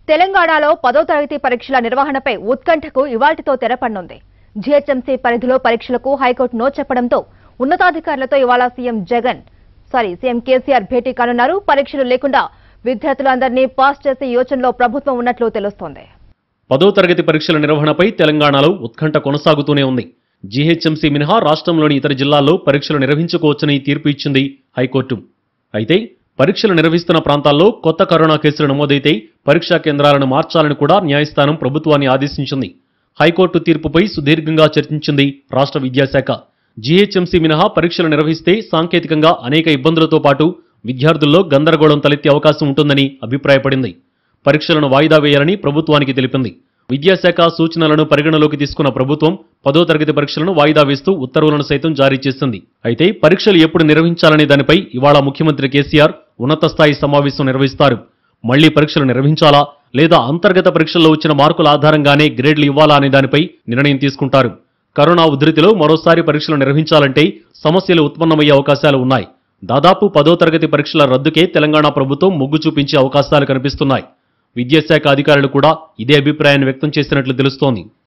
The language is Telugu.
తెలంగాణలో 10వ తరగతి పరీక్షల నిర్వహణపై ఉత్కంఠకు ఇవాల్టితో తెరపడనుంది. జీహెచ్ఎంసీ పరిధిలో పరీక్షలకు హైకోర్టు నో చెప్పడంతో ఉన్నతాధికారులతో ఇవాళ సీఎం కేసీఆర్ భేటీ కానున్నారు. పరీక్షలు లేకుండా విద్యార్థులందరినీ పాస్ చేసే యోచనలో ప్రభుత్వం ఉన్నట్లు తెలుస్తోంది. 10వ తరగతి పరీక్షల నిర్వహణపై తెలంగాణలో ఉత్కంఠ కొనసాగుతూనే ఉంది. జీహెచ్ఎంసీ మినహా రాష్ట్రంలోని ఇతర జిల్లాల్లో పరీక్షలు నిర్వహించుకోవచ్చని తీర్పు ఇచ్చింది హైకోర్టు. అయితే పరీక్షలు నిర్వహిస్తున్న ప్రాంతాల్లో కొత్త కరోనా కేసులు నమోదైతే పరీక్షా కేంద్రాలను మార్చాలని కూడా న్యాయస్థానం ప్రభుత్వాన్ని ఆదేశించింది. హైకోర్టు తీర్పుపై సుదీర్ఘంగా చర్చించింది రాష్ట్ర విద్యాశాఖ. జీహెచ్ఎంసీ మినహా పరీక్షలు నిర్వహిస్తే సాంకేతికంగా అనేక ఇబ్బందులతో పాటు విద్యార్థుల్లో గందరగోళం తలెత్తే అవకాశం ఉంటుందని అభిప్రాయపడింది. పరీక్షలను వాయిదా వేయాలని ప్రభుత్వానికి తెలిపింది. విద్యాశాఖ సూచనలను పరిగణలోకి తీసుకున్న ప్రభుత్వం 10వ తరగతి పరీక్షలను వాయిదా వేస్తూ ఉత్తర్వులను సైతం జారీ చేసింది. అయితే పరీక్షలు ఎప్పుడు నిర్వహించాలనే దానిపై ఇవాళ ముఖ్యమంత్రి కేసీఆర్ ఉన్నత స్థాయి సమావేశం నిర్వహిస్తారు. మళ్లీ పరీక్షలు నిర్వహించాలా లేదా అంతర్గత పరీక్షల్లో వచ్చిన మార్కుల ఆధారంగానే గ్రేడ్లు ఇవ్వాలా అనే దానిపై నిర్ణయం తీసుకుంటారు. కరోనా ఉధృతిలో మరోసారి పరీక్షలు నిర్వహించాలంటే సమస్యలు ఉత్పన్నమయ్యే అవకాశాలు ఉన్నాయి. దాదాపు 10వ తరగతి పరీక్షల రద్దుకే తెలంగాణ ప్రభుత్వం మొగ్గు చూపించే అవకాశాలు కనిపిస్తున్నాయి. విద్యాశాఖ అధికారులు కూడా ఇదే అభిప్రాయాన్ని వ్యక్తం చేసినట్లు తెలుస్తోంది.